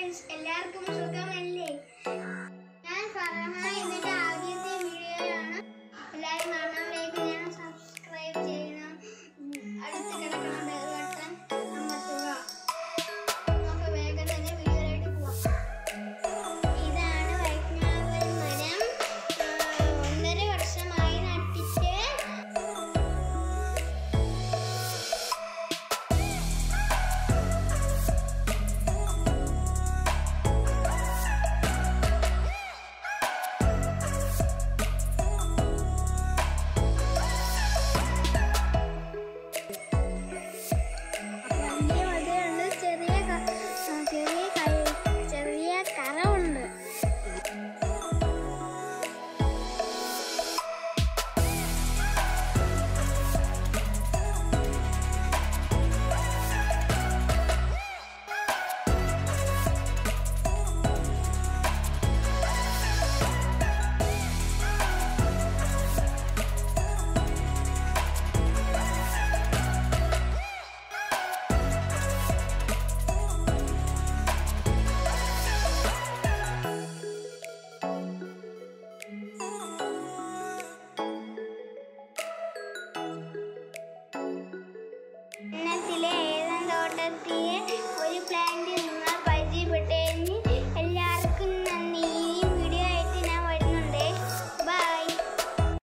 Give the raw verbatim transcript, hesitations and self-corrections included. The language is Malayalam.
ഗൈസ്, എല്ലാവർക്കും സുഖമല്ലേ? ഞാൻ ഫർഹ. ഇതിന്റെ ആദ്യത്തെ വീഡിയോയാണ്. എല്ലാവരും കാണാനിലേക്ക് ഞാൻ സബ്സ്ക്രൈബ് ചെയ്യണം. അടുത്ത് കിടക്കുന്ന ബെൽ ബട്ടൺ അമർത്തുക. നമുക്ക് വേഗം തന്നെ വീഡിയോയിലേക്ക് പോവാം. ഇതാണ് വൈഷ്ണവൻ മരം. ഒന്നര വർഷമായി നട്ടിട്ട്. ഒരു പ്ലാന്റ്